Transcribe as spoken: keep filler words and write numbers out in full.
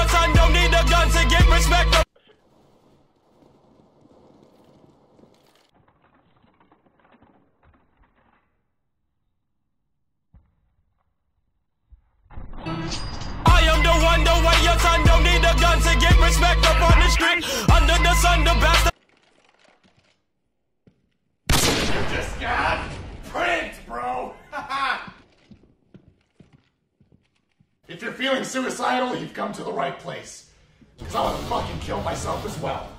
your son don't need a gun to get respect. I am the one, the way your son don't need a gun to get respect up on the street. Under the sun, the bastard. You just got pranked, bro. If you're feeling suicidal, you've come to the right place. Because I want to fucking kill myself as well.